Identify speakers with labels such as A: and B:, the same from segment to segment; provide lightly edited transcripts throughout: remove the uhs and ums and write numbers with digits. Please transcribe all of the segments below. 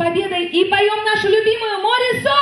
A: победой и поем нашу любимую «Море-соль».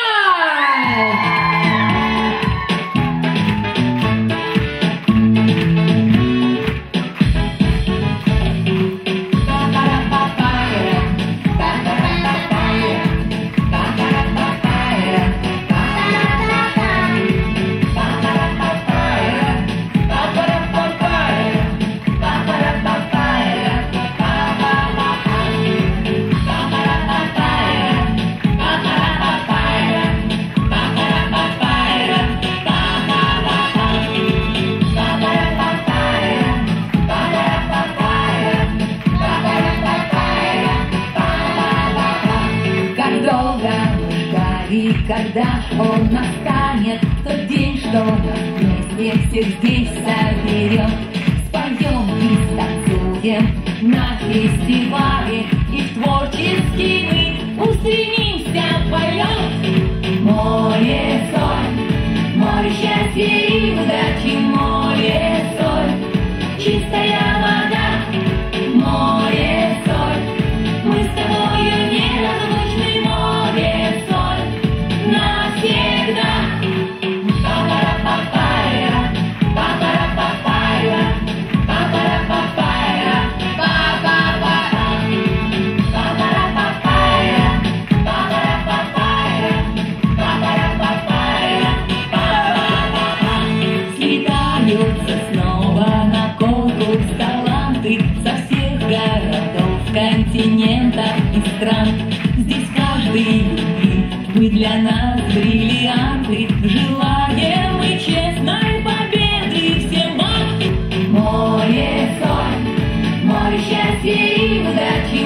B: Когда он настанет, тот день, что нас вместе всех здесь соберет, споем и станцуем на фестивале, и в творческий мы устремимся в полет. Море-соль, море счастья и удачи, море-соль, чистая вода, море-соль, мы с тобою неразлучны, море-соль. Навсегда. Па-пара-па-пайра, па-пара-па-пайра, па-пара-па-пайра, па-па-пара, па-пара-па-пайра, па-пара-па-пайра, па-пара-па-пайра, па-па-пара. Слетаются снова на конкурс таланты со всех городов, континентов и стран. Здесь каждый вы для нас бриллианты, желаем мы честной победы всем вам. Море-соль, море счастья и удачи,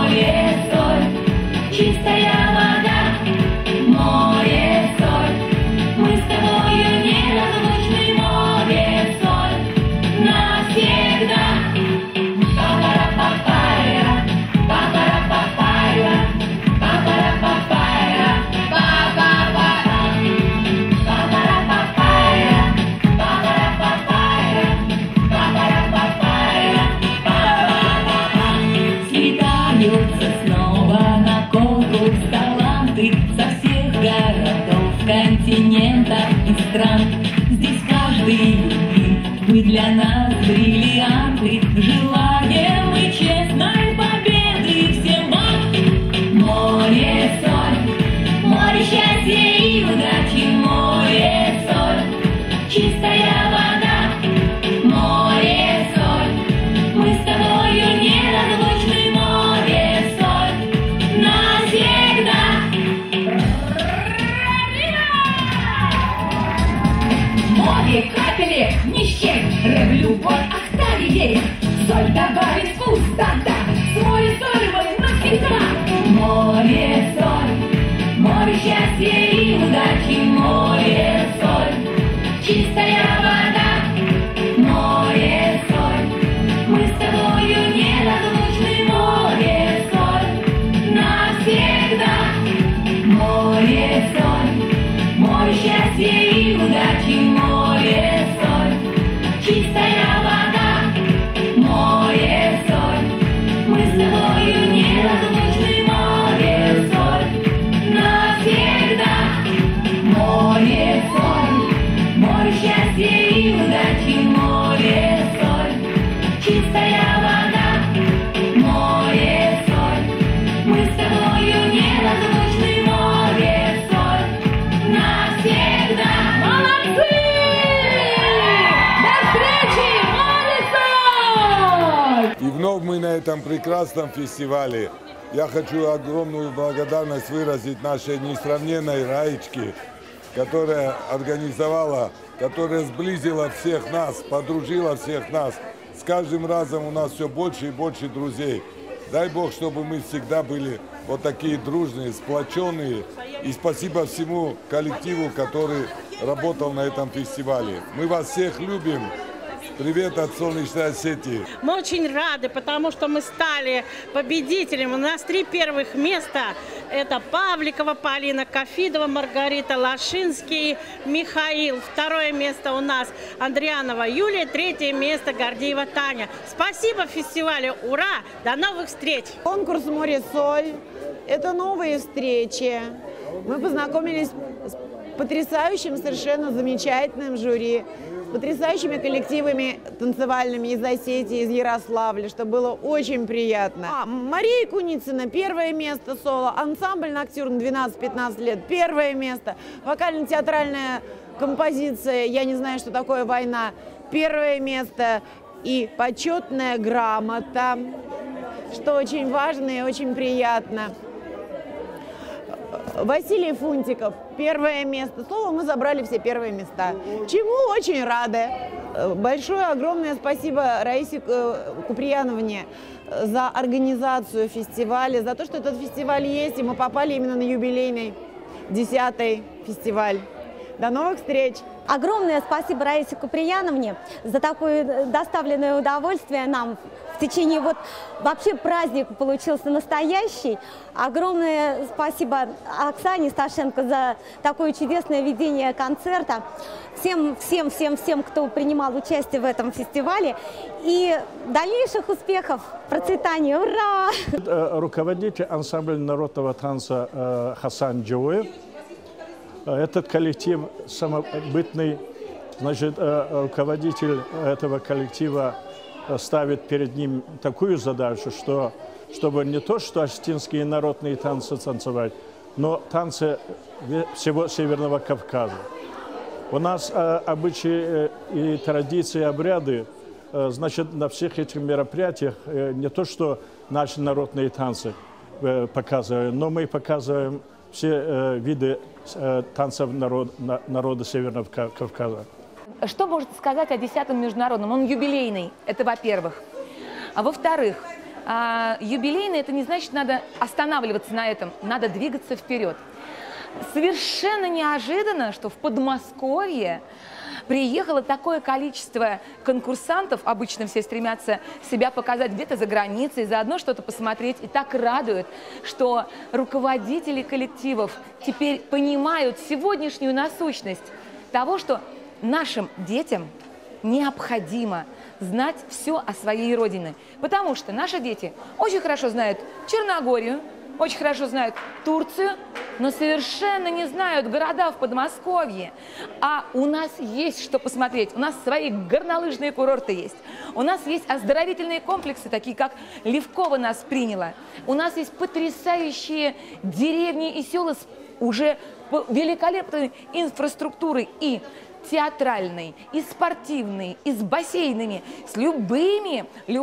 B: море-соль, чистая вода, море-соль, мы с тобою неразлучны, море-соль, навсегда. Па-пара-па-пайра, па-пара-па-пайра, па-пара-па-пайра. Слетаются снова на конкурс таланты со всех городов, континентов и стран. Здесь каждый любит, вы для нас бриллианты, желаем мы честной победы всем вам. Море-соль, море счастья и удачи, море-соль, чистая вода, море-соль, мы с тобою неразлучны, море-соль, навсегда. Море капели не счесть, любовь оставить, соль добавить вкус, да-да, с море-соль мы навсегда. Море-соль, море счастья и удачи, море-соль, чистая вода, море-соль, мы с тобою неразлучны, море-соль, навсегда. Море-соль, море счастья и удачи, море-соль, чистая вода, море-соль, мы с тобою неразлучны, море-соль, навсегда. Море-соль, море счастья и удачи, море-соль, чистая вода, море-соль, мы с тобою неразлучны, море-соль, навсегда.
A: Молодцы! До встречи, «Море-соль».
C: И вновь мы на этом прекрасном фестивале. Я хочу огромную благодарность выразить нашей несравненной Раечке, которая организовала, которая сблизила всех нас, подружила всех нас. С каждым разом у нас все больше и больше друзей. Дай Бог, чтобы мы всегда были вот такие дружные, сплоченные. И спасибо всему коллективу, который работал на этом фестивале. Мы вас всех любим. Привет от солнечной Осетии.
D: Мы очень рады, потому что мы стали победителем. У нас 3 первых места. Это Павликова Полина, Кафидова Маргарита, Лашинский Михаил. 2 место у нас Андрианова Юлия. 3 место Гордеева Таня. Спасибо фестивалю. Ура! До новых встреч!
E: Конкурс «Море-соль» Это новые встречи. Мы познакомились с потрясающим, совершенно замечательным жюри, с потрясающими коллективами танцевальными из Осетии, из Ярославля, что было очень приятно. Мария Куницына – первое место соло, ансамбль «Ноктюрн» 12-15 лет – первое место, вокально-театральная композиция «Я не знаю, что такое война» – первое место и почетная грамота, что очень важно и очень приятно. Василий Фунтиков – первое место. Слово, мы забрали все первые места. Чему очень рады. Большое, огромное спасибо Раисе Куприяновне за организацию фестиваля, за то, что этот фестиваль есть, и мы попали именно на юбилейный 10-й фестиваль. До новых встреч!
F: Огромное спасибо Раисе Куприяновне за такое доставленное удовольствие нам в течение вообще праздник получился настоящий. Огромное спасибо Оксане Сташенко за такое чудесное ведение концерта. Всем, кто принимал участие в этом фестивале. И дальнейших успехов, процветания. Ура!
G: Руководитель ансамбля народного танца Хасан Джоуев. Этот коллектив самобытный, значит, руководитель этого коллектива ставит перед ним такую задачу, что чтобы не то, что осетинские народные танцы танцевать, но танцы всего Северного Кавказа. У нас обычаи и традиции, обряды, значит, на всех этих мероприятиях не то, что наши народные танцы показываем, но мы показываем все виды танцев народа Северного Кавказа.
H: Что можете сказать о 10-м международном? Он юбилейный, это во-первых. А во-вторых, юбилейный – это не значит, надо останавливаться на этом, надо двигаться вперед. Совершенно неожиданно, что в Подмосковье приехало такое количество конкурсантов, обычно все стремятся себя показать где-то за границей, заодно что-то посмотреть. И так радует, что руководители коллективов теперь понимают сегодняшнюю насущность того, что нашим детям необходимо знать все о своей родине. Потому что наши дети очень хорошо знают Черногорию, очень хорошо знают Турцию, но совершенно не знают города в Подмосковье. А у нас есть что посмотреть. У нас свои горнолыжные курорты есть. У нас есть оздоровительные комплексы, такие как Левково нас приняло. У нас есть потрясающие деревни и села с уже великолепной инфраструктурой и театральной, и спортивной, и с бассейнами, с любыми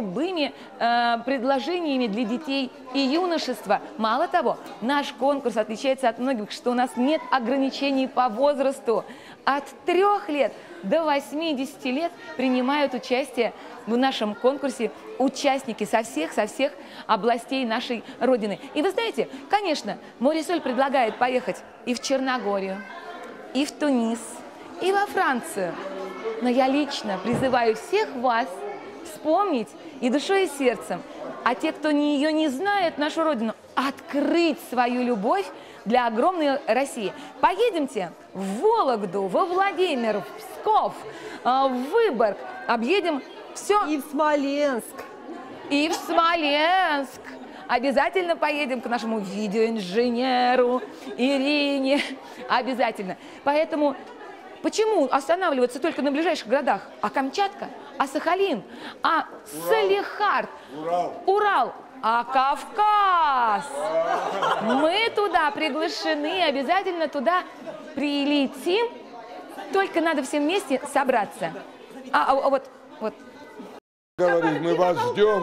H: предложениями для детей и юношества. Мало того, наш конкурс отличается от многих, что у нас нет ограничений по возрасту. От 3 лет до 80 лет принимают участие в нашем конкурсе участники со всех областей нашей Родины. И вы знаете, конечно, Море-Соль предлагает поехать и в Черногорию, и в Тунис, и во Францию. Но я лично призываю всех вас вспомнить и душой, и сердцем, а те, кто ее не знает, нашу Родину, открыть свою любовь для огромной России. Поедемте в Вологду, во Владимир, в Псков, в Выборг, объедем все.
I: И в Смоленск.
H: И в Смоленск. Обязательно поедем к нашему видеоинженеру Ирине. Обязательно. Поэтому почему останавливаться только на ближайших городах? А Камчатка, а Сахалин, а Салехард, Урал, а Кавказ. Мы туда приглашены, обязательно туда прилетим. Только надо всем вместе собраться. Вот.
C: Говорит, мы вас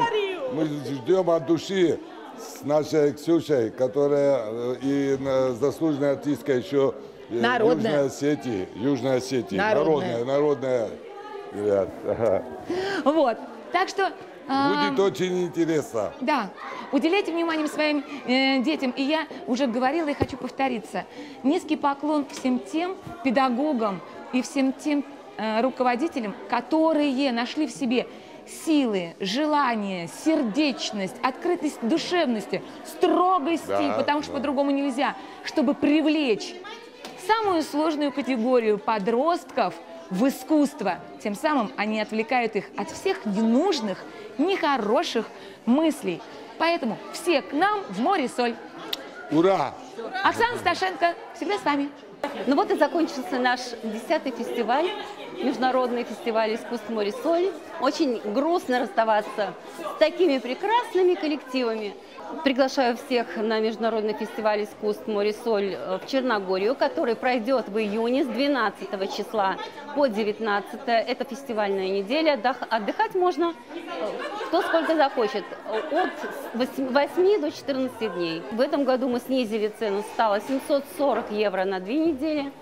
C: ждем от души с нашей Ксюшей, которая и заслуженная артистка еще
H: народная.
C: Южной Осетии. Народная. Ребят.
H: Вот. Так что
C: будет очень интересно.
H: Да, уделяйте внимание своим детям. И я уже говорила и хочу повториться. Низкий поклон всем тем педагогам и всем тем руководителям, которые нашли в себе силы, желание, сердечность, открытость душевности, строгость, потому что по-другому нельзя, чтобы привлечь самую сложную категорию подростков в искусство. Тем самым они отвлекают их от всех ненужных, нехороших мыслей. Поэтому все к нам в Море-Соль.
C: Ура!
H: Оксана Сташенко всегда с вами.
I: Ну вот и закончился наш 10-й фестиваль, международный фестиваль искусств «Море-Соль». Очень грустно расставаться с такими прекрасными коллективами. Приглашаю всех на международный фестиваль искусств «Море-Соль» в Черногорию, который пройдет в июне с 12 числа по 19. Это фестивальная неделя. Отдыхать можно кто сколько захочет, от 8 до 14 дней. В этом году мы снизили цену, стало 740 евро на 2 недели,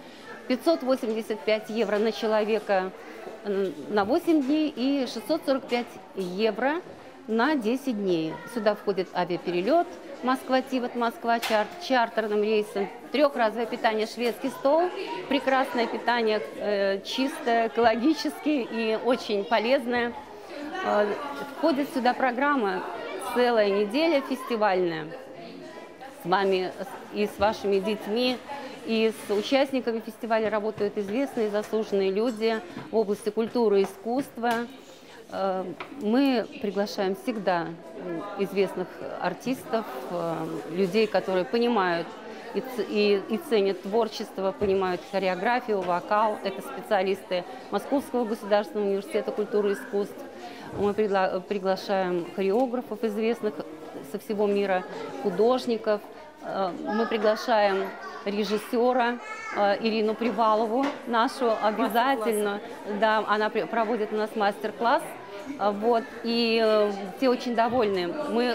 I: 585 евро на человека на 8 дней и 645 евро на 10 дней. Сюда входит авиаперелет Москва-Тивот, чартерным рейсом, трехразовое питание, шведский стол, прекрасное питание, чистое, экологическое и очень полезное. Входит сюда программа целая неделя фестивальная с вами и с вашими детьми. И с участниками фестиваля работают известные заслуженные люди в области культуры и искусства. Мы приглашаем всегда известных артистов, людей, которые понимают и ценят творчество, понимают хореографию, вокал. Это специалисты Московского государственного университета культуры и искусств. Мы приглашаем хореографов известных со всего мира, художников. Мы приглашаем режиссера Ирину Привалову, нашу обязательно. Да, она проводит у нас мастер-класс. Вот, и все очень довольны.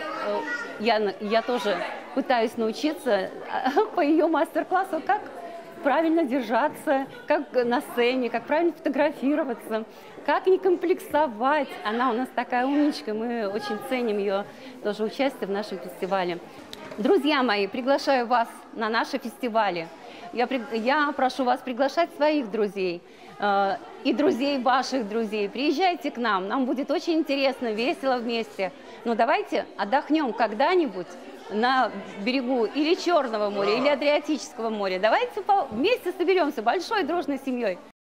I: Я тоже пытаюсь научиться по ее мастер-классу, как правильно держаться, как на сцене, как правильно фотографироваться, как не комплексовать. Она у нас такая умничка, мы очень ценим ее тоже участие в нашем фестивале. Друзья мои, приглашаю вас на наши фестивали. Я прошу вас приглашать своих друзей и друзей ваших друзей. Приезжайте к нам, нам будет очень интересно, весело вместе. Но давайте отдохнем когда-нибудь на берегу или Черного моря, или Адриатического моря. Давайте вместе соберемся большой дружной семьей.